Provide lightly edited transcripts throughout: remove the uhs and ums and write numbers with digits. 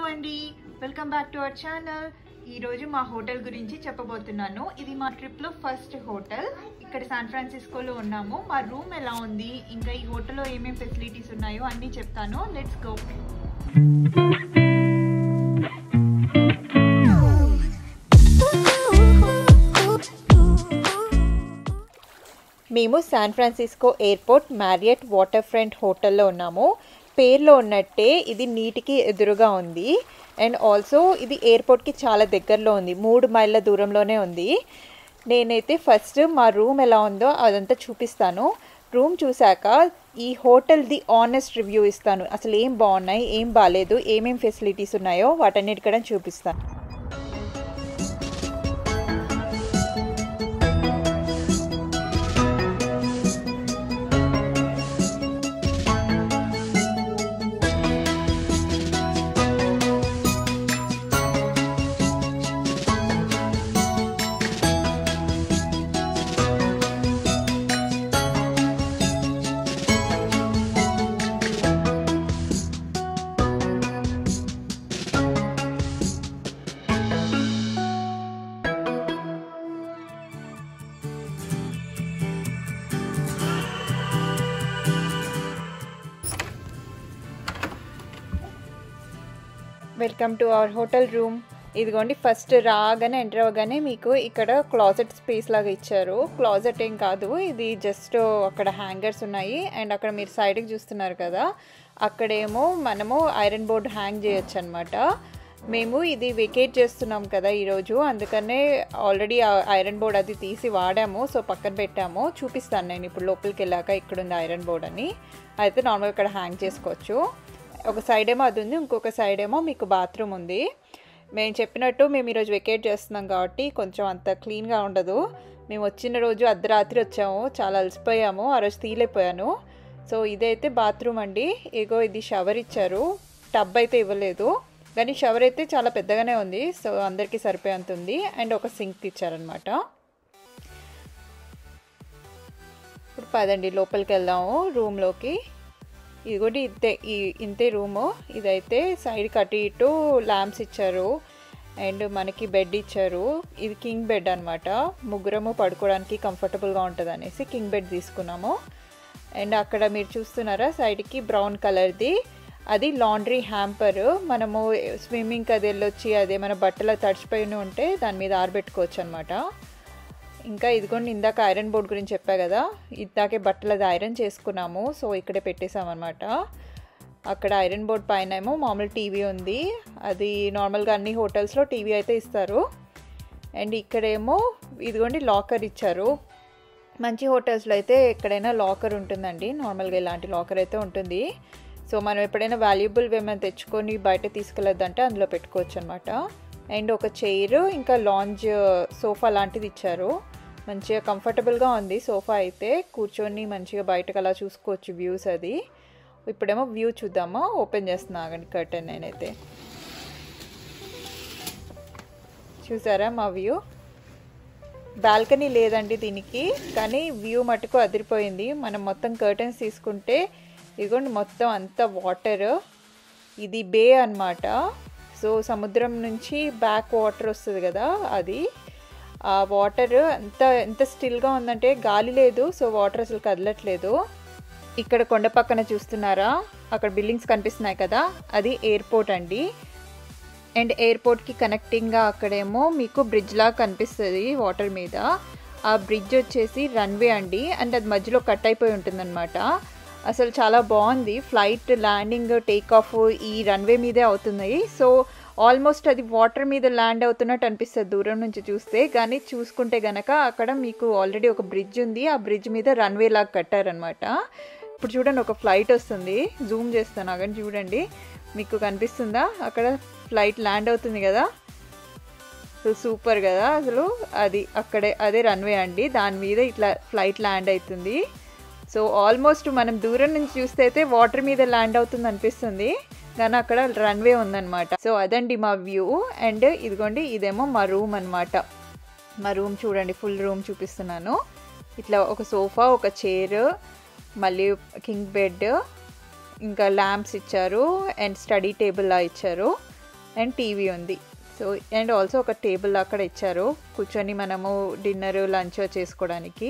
అండి, welcome back to our channel. ఈరోజు మా హోటల్ గురించి చెప్పబోతున్నాను. ఇది మా ట్రిప్లో ఫస్ట్ హోటల్. ఇక్కడ శాన్ ఫ్రాన్సిస్కోలో ఉన్నాము. మా రూమ్ ఎలా ఉంది, ఇంకా ఈ హోటల్లో ఏమేమి ఫెసిలిటీస్ ఉన్నాయో అన్నీ చెప్తాను. Let's go. మేము San Francisco airport Marriott waterfront హోటల్లో ఉన్నాము. పేర్లో ఉన్నట్టే ఇది నీటికి ఎదురుగా ఉంది అండ్ ఆల్సో ఇది ఎయిర్పోర్ట్కి చాలా దగ్గరలో ఉంది, 3 మైళ్ళ దూరంలోనే ఉంది. నేనైతే ఫస్ట్ మా రూమ్ ఎలా ఉందో అదంతా చూపిస్తాను. రూమ్ చూశాక ఈ హోటల్ది ఆనెస్ట్ రివ్యూ ఇస్తాను. అసలు ఏం బాగున్నాయి, ఏం బాగాలేదు, ఏమేం ఫెసిలిటీస్ ఉన్నాయో వాటన్నిటి కూడా చూపిస్తాను. Welcome to our hotel room. ఇదిగోండి, ఫస్ట్ రాగానే ఎంటర్ అవ్వగానే మీకు ఇక్కడ క్లాజెట్ స్పేస్ లాగా ఇచ్చారు. క్లాజెట్ ఏం కాదు, ఇది జస్ట్ అక్కడ హ్యాంగర్స్ ఉన్నాయి అండ్ అక్కడ మీరు సైడ్కి చూస్తున్నారు కదా, అక్కడేమో మనము ఐరన్ బోర్డ్ హ్యాంగ్ చేయొచ్చు అనమాట. మేము ఇది వెకేట్ చేస్తున్నాం కదా ఈరోజు, అందుకనే ఆల్రెడీ ఐరన్ బోర్డ్ అది తీసి వాడాము, సో పక్కన పెట్టాము. చూపిస్తాను నేను ఇప్పుడు లోపలికి వెళ్ళాక ఇక్కడ ఉంది ఐరన్ బోర్డ్ అని. అయితే నార్మల్గా ఇక్కడ హ్యాంగ్ చేసుకోవచ్చు. ఒక సైడ్ ఏమో అది ఉంది, ఇంకొక సైడ్ ఏమో మీకు బాత్రూమ్ ఉంది. మేము చెప్పినట్టు మేము ఈరోజు వెకేట్ చేస్తున్నాం కాబట్టి కొంచెం అంత క్లీన్గా ఉండదు. మేము వచ్చిన రోజు అర్ధరాత్రి వచ్చాము, చాలా అలసిపోయాము, ఆ రోజు తీలేపోయాను. సో ఇదైతే బాత్రూమ్ అండి. ఇగో ఇది షవర్ ఇచ్చారు, టబ్ అయితే ఇవ్వలేదు, కానీ షవర్ అయితే చాలా పెద్దగానే ఉంది, సో అందరికీ సరిపోయేంత ఉంది. అండ్ ఒక సింక్ ఇచ్చారనమాట. ఇప్పుడు పదండి లోపలికి వెళ్దాము రూమ్లోకి. ఇది కూడా ఇంతే రూము. ఇదైతే సైడ్ కట్టి ఇటు ల్యాంప్స్ ఇచ్చారు అండ్ మనకి బెడ్ ఇచ్చారు. ఇది కింగ్ బెడ్ అనమాట, ముగ్గురము పడుకోవడానికి కంఫర్టబుల్గా ఉంటుంది అనేసి కింగ్ బెడ్ తీసుకున్నాము. అండ్ అక్కడ మీరు చూస్తున్నారా సైడ్కి బ్రౌన్ కలర్ది, అది లాండ్రీ హ్యాంపర్. మనము స్విమ్మింగ్కి అది వెళ్ళొచ్చి అదేమైనా బట్టలు తడిచిపోయి ఉంటే దాని మీద ఆరబెట్టుకోవచ్చు అనమాట. ఇంకా ఇదిగోండి, ఇందాక ఐరన్ బోర్డ్ గురించి చెప్పా కదా, ఇందాకే బట్టలు అది ఐరన్ చేసుకున్నాము, సో ఇక్కడే పెట్టేసామన్నమాట. అక్కడ ఐరన్ బోర్డ్ పైన ఏమో మామూలు టీవీ ఉంది, అది నార్మల్గా అన్ని హోటల్స్లో టీవీ అయితే ఇస్తారు. అండ్ ఇక్కడేమో ఇదిగోండి లాకర్ ఇచ్చారు. మంచి హోటల్స్లో అయితే ఎక్కడైనా లాకర్ ఉంటుందండి, నార్మల్గా ఇలాంటి లాకర్ అయితే ఉంటుంది. సో మనం ఎప్పుడైనా వాల్యుబుల్ ఏమైనా తెచ్చుకొని బయట తీసుకెళ్ళొద్దంటే అందులో పెట్టుకోవచ్చు అనమాట. అండ్ ఒక చైర్, ఇంకా లాంజ్ సోఫా లాంటిది ఇచ్చారు. మంచిగా కంఫర్టబుల్గా ఉంది సోఫా అయితే, కూర్చొని మంచిగా బయటకు అలా చూసుకోవచ్చు వ్యూస్. అది ఇప్పుడేమో వ్యూ చూద్దామా, ఓపెన్ చేస్తున్నా ఆగండి కర్టెన్. నేనైతే చూసారా మా వ్యూ. బాల్కనీ లేదండి దీనికి, కానీ వ్యూ మటుకు అదిరిపోయింది. మనం మొత్తం కర్టెన్స్ తీసుకుంటే ఇదిగోండి మొత్తం అంతా వాటర్. ఇది బే అన్నమాట, సో సముద్రం నుంచి బ్యాక్ వాటర్ వస్తుంది కదా, అది ఆ వాటర్ ఎంత స్టిల్గా ఉందంటే గాలి లేదు, సో వాటర్ అసలు కదలట్లేదు. ఇక్కడ కొండ పక్కన చూస్తున్నారా, అక్కడ బిల్డింగ్స్ కనిపిస్తున్నాయి కదా, అది ఎయిర్పోర్ట్ అండి. అండ్ ఎయిర్పోర్ట్కి కనెక్టింగ్గా అక్కడేమో మీకు బ్రిడ్జ్ లాగా కనిపిస్తుంది వాటర్ మీద. ఆ బ్రిడ్జ్ వచ్చేసి రన్వే అండి, అండ్ అది మధ్యలో కట్ అయిపోయి ఉంటుందన్నమాట. అసలు చాలా బాగుంది. ఫ్లైట్ ల్యాండింగ్ టేక్ ఆఫ్ ఈ రన్వే మీదే అవుతున్నాయి. సో ఆల్మోస్ట్ అది వాటర్ మీద ల్యాండ్ అవుతున్నట్టు అనిపిస్తుంది దూరం నుంచి చూస్తే, కానీ చూసుకుంటే గనక అక్కడ మీకు ఆల్రెడీ ఒక బ్రిడ్జ్ ఉంది, ఆ బ్రిడ్జ్ మీద రన్వే లాగా కట్టారనమాట. ఇప్పుడు చూడండి ఒక ఫ్లైట్ వస్తుంది, జూమ్ చేస్తాను అక్కడ చూడండి, మీకు కనిపిస్తుందా, అక్కడ ఫ్లైట్ ల్యాండ్ అవుతుంది కదా. సో సూపర్ కదా అసలు. అది అక్కడే అదే రన్వే అండి, దాని మీద ఇట్లా ఫ్లైట్ ల్యాండ్ అవుతుంది. సో ఆల్మోస్ట్ మనం దూరం నుంచి చూస్తే అయితే వాటర్ మీద ల్యాండ్ అవుతుంది అనిపిస్తుంది, కానీ అక్కడ రన్వే ఉందన్నమాట. సో అదండి మా వ్యూ. అండ్ ఇదిగోండి ఇదేమో మా రూమ్ అనమాట. మా రూమ్ చూడండి, ఫుల్ రూమ్ చూపిస్తున్నాను. ఇట్లా ఒక సోఫా, ఒక చైర్, మళ్ళీ కింగ్ బెడ్, ఇంకా ల్యాంప్స్ ఇచ్చారు అండ్ స్టడీ టేబుల్ లా ఇచ్చారు. అండ్ టీవీ ఉంది. సో అండ్ ఆల్సో ఒక టేబుల్ అక్కడ ఇచ్చారు కూర్చొని మనము డిన్నర్ లంచ్ చేసుకోవడానికి.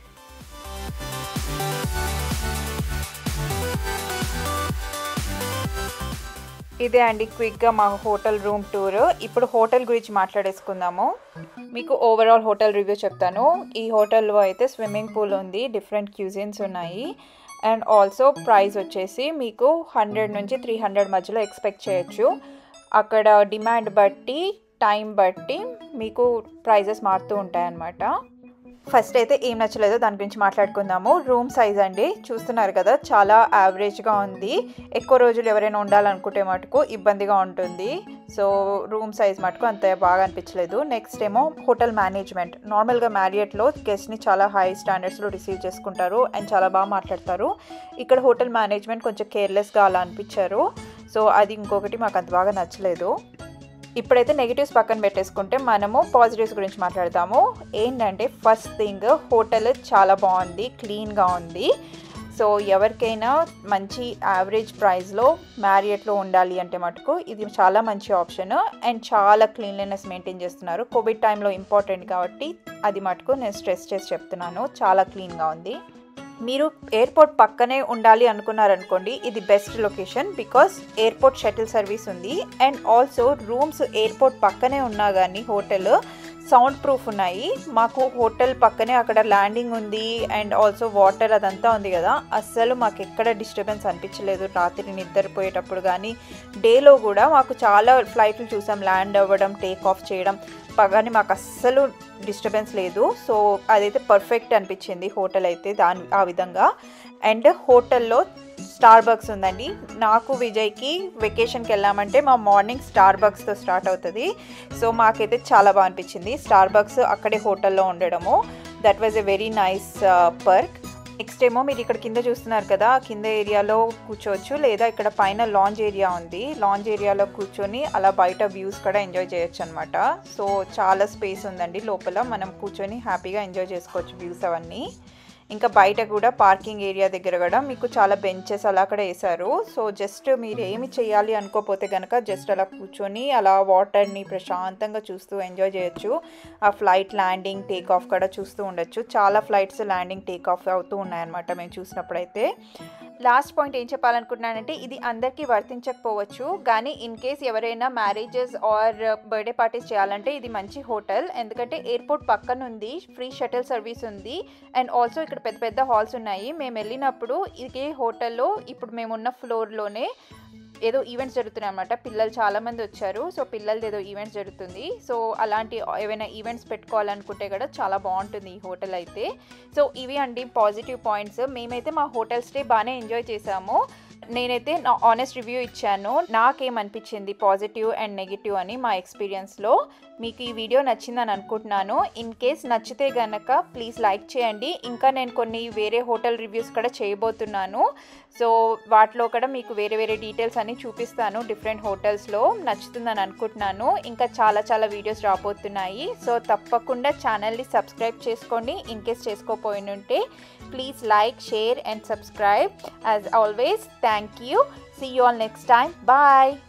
ఇదే అండి క్విక్గా మా హోటల్ రూమ్ టూర్. ఇప్పుడు హోటల్ గురించి మాట్లాడేసుకుందాము. మీకు ఓవరాల్ హోటల్ రివ్యూ చెప్తాను. ఈ హోటల్లో అయితే స్విమ్మింగ్ పూల్ ఉంది, డిఫరెంట్ క్యూజిన్స్ ఉన్నాయి. అండ్ ఆల్సో ప్రైస్ వచ్చేసి మీకు 100 నుంచి 300 మధ్యలో ఎక్స్పెక్ట్ చేయొచ్చు. అక్కడ డిమాండ్ బట్టి టైం బట్టి మీకు ప్రైజెస్ మారుతూ ఉంటాయన్నమాట. ఫస్ట్ అయితే ఏం నచ్చలేదో దాని గురించి మాట్లాడుకుందాము. రూమ్ సైజ్ అండి, చూస్తున్నారు కదా, చాలా యావరేజ్గా ఉంది. ఎక్కువ రోజులు ఎవరైనా ఉండాలనుకుంటే మటుకు ఇబ్బందిగా ఉంటుంది. సో రూమ్ సైజ్ మటుకు అంత బాగా అనిపించలేదు. నెక్స్ట్ ఏమో హోటల్ మేనేజ్మెంట్. నార్మల్గా మ్యారియట్లో గెస్ట్ని చాలా హై స్టాండర్డ్స్లో రిసీవ్ చేసుకుంటారు అండ్ చాలా బాగా మాట్లాడతారు. ఇక్కడ హోటల్ మేనేజ్మెంట్ కొంచెం కేర్లెస్గా అలా అనిపించారు. సో అది ఇంకొకటి మాకు అంత బాగా నచ్చలేదు. ఇప్పుడైతే నెగిటివ్స్ పక్కన పెట్టేసుకుంటే మనము పాజిటివ్స్ గురించి మాట్లాడతాము. ఏంటంటే ఫస్ట్ థింగ్, హోటల్ చాలా బాగుంది, క్లీన్గా ఉంది. సో ఎవరికైనా మంచి యావరేజ్ ప్రైస్లో మ్యారియట్లో ఉండాలి అంటే మటుకు ఇది చాలా మంచి ఆప్షన్. అండ్ చాలా క్లీన్లీనెస్ మెయింటైన్ చేస్తున్నారు. కోవిడ్ టైంలో ఇంపార్టెంట్ కాబట్టి అది మటుకు నేను స్ట్రెస్ చేసి చెప్తున్నాను. చాలా క్లీన్గా ఉంది. మీరు ఎయిర్పోర్ట్ పక్కనే ఉండాలి అనుకున్నారనుకోండి, ఇది best location. Because airport shuttle service ఉంది. అండ్ ఆల్సో రూమ్స్ ఎయిర్పోర్ట్ పక్కనే ఉన్నా కానీ హోటల్ సౌండ్ ప్రూఫ్ ఉన్నాయి. మాకు హోటల్ పక్కనే అక్కడ ల్యాండింగ్ ఉంది అండ్ ఆల్సో వాటర్ అదంతా ఉంది కదా, అస్సలు మాకు ఎక్కడ డిస్టర్బెన్స్ అనిపించలేదు. రాత్రి నిద్రపోయేటప్పుడు కానీ డేలో కూడా మాకు చాలా ఫ్లైట్లు చూసాం ల్యాండ్ అవ్వడం, టేక్ ఆఫ్ చేయడం, కానీ మాకు అస్సలు డిస్టర్బెన్స్ లేదు. సో అదైతే పర్ఫెక్ట్ అనిపించింది హోటల్ అయితే ఆ విధంగా. అండ్ హోటల్లో స్టార్బక్స్ ఉందండి. నాకు విజయ్కి వెకేషన్కి వెళ్ళామంటే మా మార్నింగ్ స్టార్బక్స్తో స్టార్ట్ అవుతుంది. సో మాకైతే చాలా బాగా అనిపించింది స్టార్బక్స్ అక్కడే హోటల్లో ఉండడము. That was a very nice perk. Next ఏమో మీరు ఇక్కడ కింద చూస్తున్నారు కదా, కింద ఏరియాలో కూర్చోవచ్చు, లేదా ఇక్కడ పైన లాంజ్ ఏరియా ఉంది. లాంజ్ ఏరియాలో కూర్చొని అలా బయట వ్యూస్ కూడా ఎంజాయ్ చేయొచ్చు అనమాట. సో చాలా స్పేస్ ఉందండి లోపల, మనం కూర్చొని హ్యాపీగా ఎంజాయ్ చేసుకోవచ్చు వ్యూస్ అవన్నీ. ఇంకా బయట కూడా పార్కింగ్ ఏరియా దగ్గర కూడా మీకు చాలా బెంచెస్ అలా కూడా వేశారు. సో జస్ట్ మీరు ఏమి చేయాలి అనుకోపోతే కనుక జస్ట్ అలా కూర్చొని అలా వాటర్ని ప్రశాంతంగా చూస్తూ ఎంజాయ్ చేయొచ్చు. ఆ ఫ్లైట్ ల్యాండింగ్ టేక్ ఆఫ్ కూడా చూస్తూ ఉండొచ్చు. చాలా ఫ్లైట్స్ ల్యాండింగ్ టేక్ ఆఫ్ అవుతూ ఉన్నాయన్నమాట మేము చూసినప్పుడైతే. లాస్ట్ పాయింట్ ఏం చెప్పాలనుకుంటున్నానంటే, ఇది అందరికీ వర్తించకపోవచ్చు, కానీ ఇన్ కేస్ ఎవరైనా మ్యారేజెస్ ఆర్ బర్త్డే పార్టీస్ చేయాలంటే ఇది మంచి హోటల్. ఎందుకంటే ఎయిర్పోర్ట్ పక్కన ఉంది, ఫ్రీ షటిల్ సర్వీస్ ఉంది అండ్ ఆల్సో ఇక్కడ పెద్ద పెద్ద హాల్స్ ఉన్నాయి. మేము వెళ్ళినప్పుడు ఇదే హోటల్లో ఇప్పుడు మేమున్న ఫ్లోర్లోనే ఏదో ఈవెంట్స్ జరుగుతున్నాయి అన్నమాట. పిల్లలు చాలామంది వచ్చారు. సో పిల్లలది ఏదో ఈవెంట్స్ జరుగుతుంది. సో అలాంటి ఏవైనా ఈవెంట్స్ పెట్టుకోవాలనుకుంటే కూడా చాలా బాగుంటుంది ఈ హోటల్ అయితే. సో ఇవి అండి పాజిటివ్ పాయింట్స్. మేమైతే మా హోటల్ స్టే బాగానే ఎంజాయ్ చేసాము. నేనైతే నా ఆనెస్ట్ రివ్యూ ఇచ్చాను, నాకేమనిపించింది పాజిటివ్ అండ్ నెగిటివ్ అని మా ఎక్స్పీరియన్స్లో. మీకు ఈ వీడియో నచ్చిందని అనుకుంటున్నాను. ఇన్ కేస్ నచ్చితే గనక ప్లీజ్ లైక్ చేయండి. ఇంకా నేను కొన్ని వేరే హోటల్ రివ్యూస్ కూడా చేయబోతున్నాను. సో వాటిలో కూడా మీకు వేరే వేరే డీటెయిల్స్ అన్నీ చూపిస్తాను డిఫరెంట్ హోటల్స్లో. నచ్చుతుందని అనుకుంటున్నాను. ఇంకా చాలా చాలా వీడియోస్ రాబోతున్నాయి. సో తప్పకుండా ఛానల్ని సబ్స్క్రైబ్ చేసుకోండి. ఇన్ కేస్ చేసుకోపోయినుంటే please like, share and subscribe. As always, thank you. See you all next time. Bye.